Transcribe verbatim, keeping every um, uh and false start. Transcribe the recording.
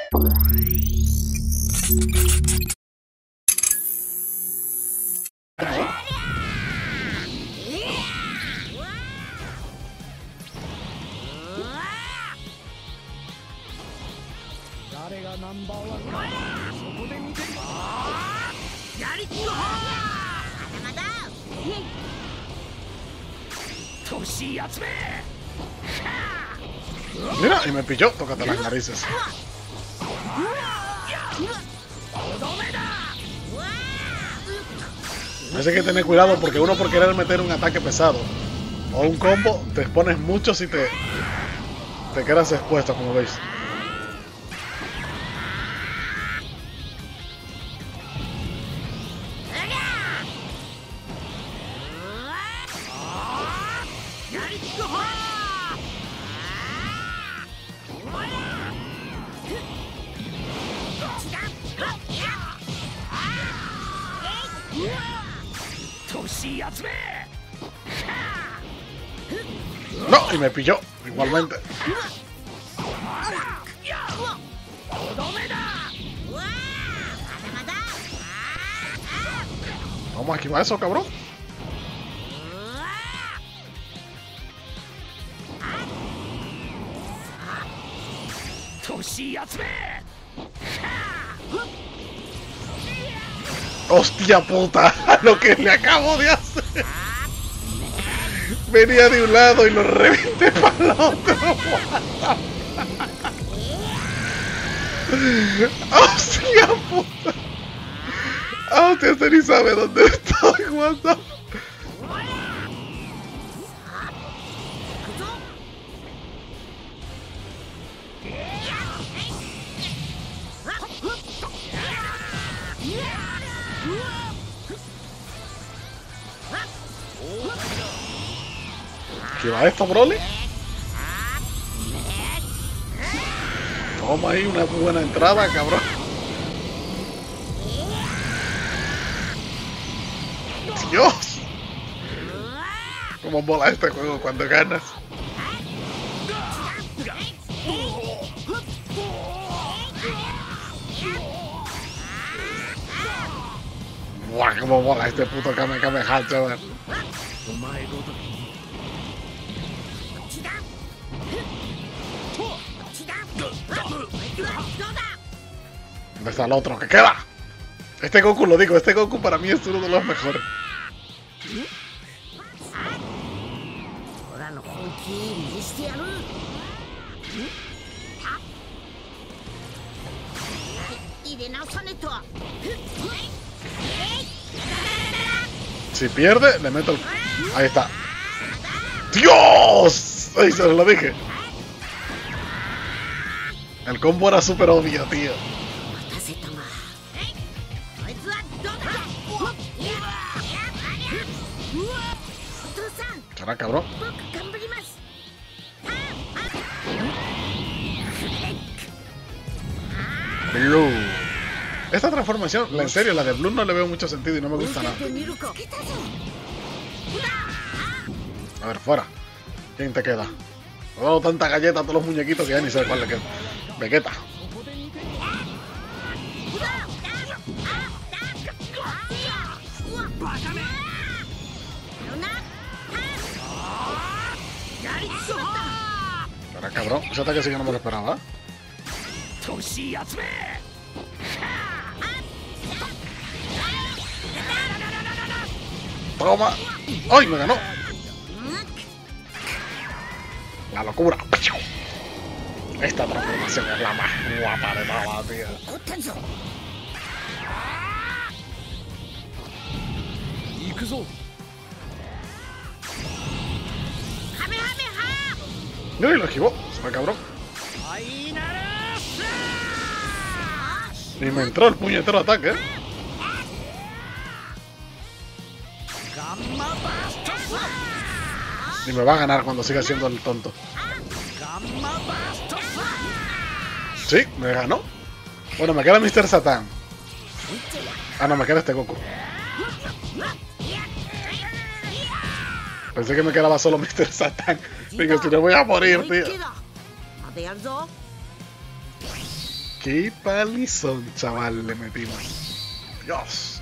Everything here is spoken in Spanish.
Mira, y me pilló, tócate las narices. Hay que tener cuidado porque uno por querer meter un ataque pesado o un combo, te expones mucho si te, te quedas expuesto, como veis. No, y me pilló, igualmente. Vamos a esquivar eso, cabrón. ¡Hostia puta! Lo que le acabo de hacer. Venía de un lado y lo reventé para el otro. ¡Hostia puta! ¡Hostia, este ni sabe dónde estoy! What the... ¿Qué va esto, Broly? Toma ahí una buena entrada, cabrón. ¡Dios! ¿Cómo mola este juego cuando ganas? ¡Buah! ¿Cómo mola este puto Kame Kame Ha, chaval? ¿Dónde está el otro? ¿Qué queda? Este Goku, lo digo, este Goku para mí es uno de los mejores. Si pierde, le meto el... Ahí está. ¡Dios! Ahí se lo dije. El combo era súper obvio, tío. ¿Será cabrón? Blue. Esta transformación, en serio, la de Blue no le veo mucho sentido y no me gusta nada. A ver, fuera. ¿Quién te queda? Me he dado tanta galleta a todos los muñequitos que ya ni sé cuál le queda. Vegeta. Pero cabrón, ese ataque sí que no me lo esperaba. Toma. ¡Ay, me ganó! La locura. Esta transformación es la más guapa de todas, tío. No, y lo esquivó. Se me cabrón. Y me entró el puñetero ataque, ¿eh? Y me va a ganar cuando siga siendo el tonto. Sí, me ganó. Bueno, me queda mister Satan. Ah, no, me queda este Goku. Pensé que me quedaba solo mister Satan. Digo, si no voy a morir, tío. Qué palizón, chaval, le metimos. Dios.